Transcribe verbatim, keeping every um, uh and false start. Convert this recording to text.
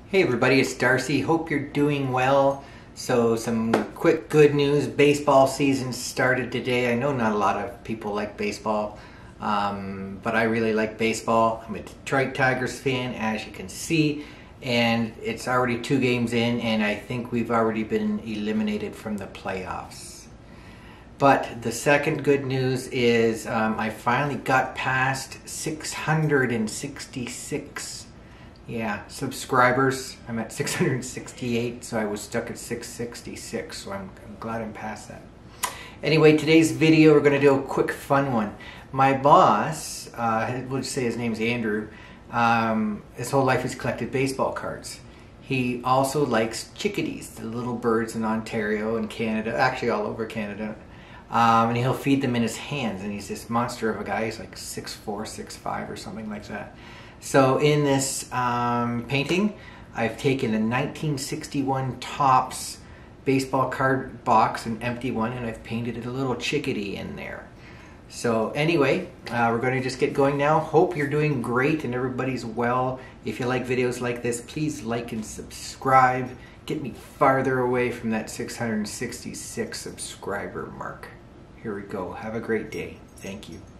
Hey everybody, it's Darcy. Hope you're doing well. So some quick good news. Baseball season started today. I know not a lot of people like baseball, um, but I really like baseball. I'm a Detroit Tigers fan, as you can see, and it's already two games in, and I think we've already been eliminated from the playoffs. But the second good news is um, I finally got past six hundred sixty-six Yeah, subscribers. I'm at six hundred sixty-eight, so I was stuck at six sixty-six, so I'm, I'm glad I'm past that. Anyway, today's video, we're going to do a quick fun one. My boss, uh, we'll just say his name's Andrew, um, his whole life he's collected baseball cards. He also likes chickadees, the little birds in Ontario and Canada, actually all over Canada. Um, and he'll feed them in his hands, and he's this monster of a guy. He's like six four, six five or something like that. So in this um, painting, I've taken a nineteen sixty-one Topps baseball card box, an empty one, and I've painted a little chickadee in there. So anyway, uh, we're going to just get going now. Hope you're doing great and everybody's well. If you like videos like this, please like and subscribe. Get me farther away from that six hundred sixty-six subscriber mark. Here we go. Have a great day. Thank you.